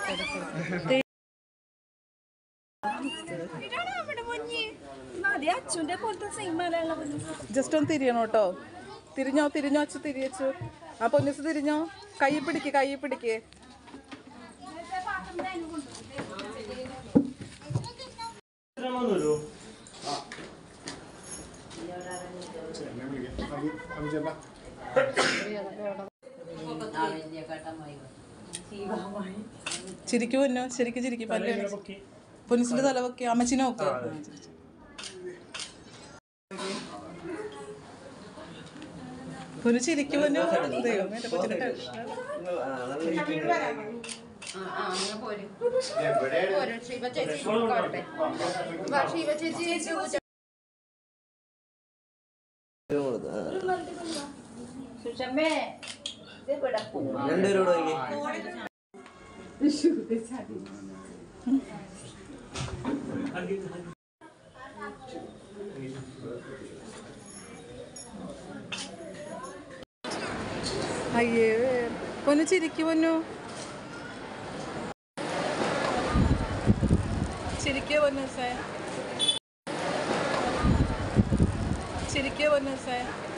Just ഒന്ന് തിരിയണം കേട്ടോ. തിരിഞ്ഞോ തിരിഞ്ഞോ അച്ഛ തിരിയച്ചു. ആ പൊന്നിസ് തിരിഞ്ഞോ. കൈ പിടിക്ക് കൈ പിടിക്ക്. ചിരിക്കു പൊന്നോ ശരിക്കും ചിരിക്കും. പൊന്നിസിന്റെ തല വെക്കി അമ്മച്ചിനെ നോക്ക്. പൊന്നു ചിരിക്കു പൊന്നോ. ദൈവം എന്റെ കൊച്ചിന്റെ അയ്യേ പൊന്നു ചിരിക്കു പൊന്നു. ചിരിക്കോ പൊന്നു സാർ. ചിരിക്കോ പൊന്നു സാർ.